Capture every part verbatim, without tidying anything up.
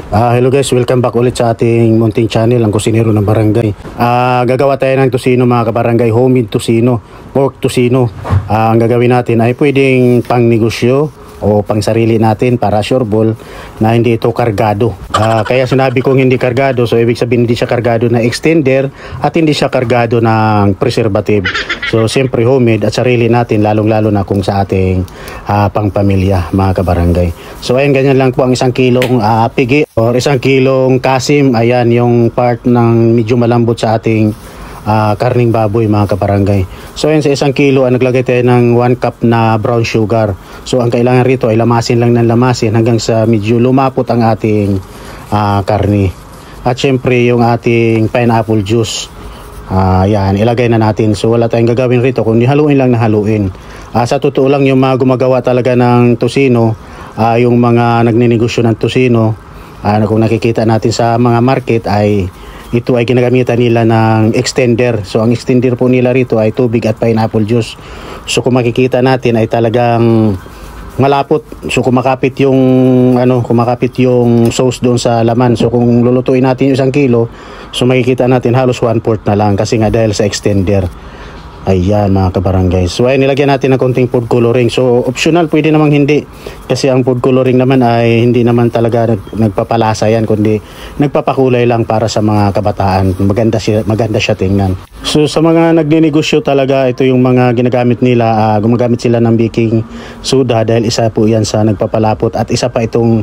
Uh, hello guys, welcome back ulit sa ating munting channel, ang kusinero ng barangay. Uh, gagawa tayo ng tusino mga kabarangay, homemade tusino, pork tusino. Uh, ang gagawin natin ay pwedeng pang negosyo o pang sarili natin para sure ball na hindi ito kargado. Uh, kaya sinabi kong hindi kargado, so ibig sabihin hindi siya kargado na extender at hindi siya kargado ng preservative. So siyempre homemade at sarili natin, lalong lalo na kung sa ating uh, pang pamilya mga kabarangay. So ayan, ganyan lang po ang isang kilong uh, pigi or isang kilong kasim. Ayan yung part ng medyo malambot sa ating Uh, karning baboy mga kabarangay. So ayan, sa isang kilo ay naglagay tayo ng one cup na brown sugar. So ang kailangan rito ay lamasin lang ng lamasin hanggang sa medyo lumapot ang ating uh, karni. At syempre yung ating pineapple juice, uh, yan, ilagay na natin. So wala tayong gagawin rito kundi haluin lang na haluin. Uh, sa totoo lang yung mga gumagawa talaga ng tusino, uh, yung mga nagninegosyo ng tusino, uh, kung nakikita natin sa mga market ay ito ay ginagamitan nila ng extender. So ang extender po nila rito ay tubig at pineapple juice. So kung makikita natin ay talagang malapot. So kumakapit yung ano, kumakapit yung sauce doon sa laman. So kung lulutuin natin yung isang kilo, so makikita natin halos one fourth na lang kasi nga dahil sa extender. Ayan mga kabarangay. So ay nilagyan natin ng konting food coloring. So optional, pwede namang hindi. Kasi ang food coloring naman ay hindi naman talaga nag, nagpapalasa yan, kundi nagpapakulay lang para sa mga kabataan. Maganda siya, maganda siya tingnan. So sa mga nagninegosyo talaga, ito yung mga ginagamit nila. Uh, gumagamit sila ng baking soda dahil isa po yan sa nagpapalapot. At isa pa itong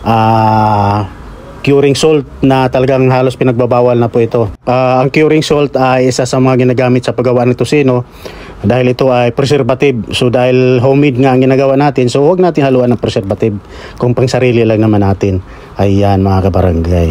uh, curing salt na talagang halos pinagbabawal na po ito. Uh, ang curing salt ay isa sa mga ginagamit sa paggawa ng tusino dahil ito ay preservative. So dahil homemade nga ang ginagawa natin, so huwag natin haluan ng preservative kung pang sarili lang naman natin. Ayan mga kabarangay.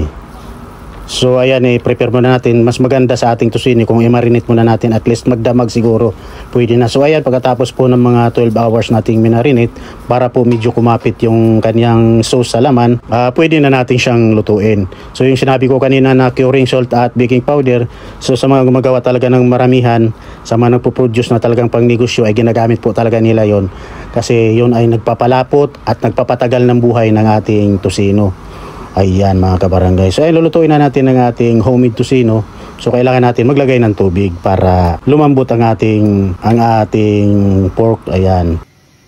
So ayan, eh, prepare muna natin. Mas maganda sa ating tusino kung i-marinate muna natin, at least magdamag siguro pwede na. So ayan, pagkatapos po ng mga twelve hours nating minarinate para po medyo kumapit yung kanyang sauce sa laman, uh, pwede na natin siyang lutuin. So yung sinabi ko kanina na curing salt at baking powder, so sa mga gumagawa talaga ng maramihan, sa mga nagpo-produce na talagang pang negosyo, ay ginagamit po talaga nila yon kasi yun ay nagpapalapot at nagpapatagal ng buhay ng ating tusino. Ayan mga kabarangay. So ay lulutuin na natin ng ating homemade tusino. So kailangan natin maglagay ng tubig para lumambot ang ating ang ating pork. Ayan.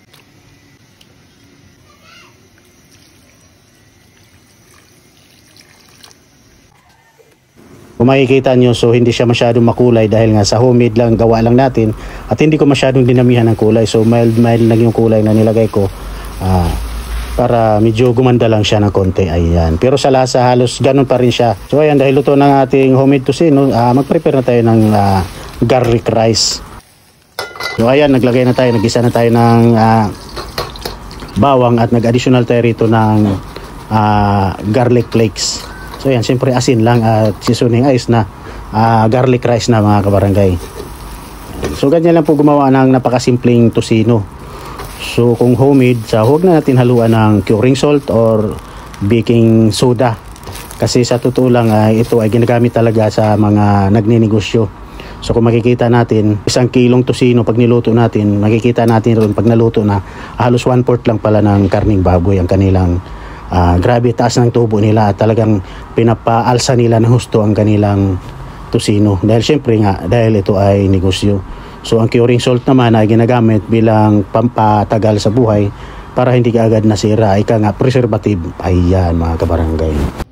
Kung makikita nyo, so hindi siya masyadong makulay dahil nga sa homemade lang, gawa lang natin, at hindi ko masyadong dinamihan ng kulay. So mild mild lang yung kulay na nilagay ko. Ah para medyo gumanda lang siya ng konti. Ayan. Pero sa lasa halos ganun pa rin siya. So ayan, dahil luto ng ating homemade tusino, uh, mag-prepare na tayo ng uh, garlic rice. So ayan, naglagay na tayo, nag-isa na tayo ng uh, bawang at nag-additional tayo rito ng uh, garlic flakes. So ayan, siyempre asin lang at seasoning ice na uh, garlic rice na mga kabarangay. So ganyan lang po gumawa ng napakasimpleng tusino. So kung homemade, sa huwag na natin haluan ng curing salt or baking soda. Kasi sa totoo lang ay ito ay ginagamit talaga sa mga nagninegosyo. So kung makikita natin, isang kilong tusino pag niluto natin, makikita natin rin pag naluto na, halos one fourth lang pala ng karning baboy ang kanilang uh, grabe taas ng tubo nila, at talagang pinapaalsa nila ng husto ang kanilang tusino. Dahil syempre nga, dahil ito ay negosyo. So ang curing salt naman ay ginagamit bilang pampatagal sa buhay para hindi ka agad nasira, ika nga preservative. Ayan mga kabarangay.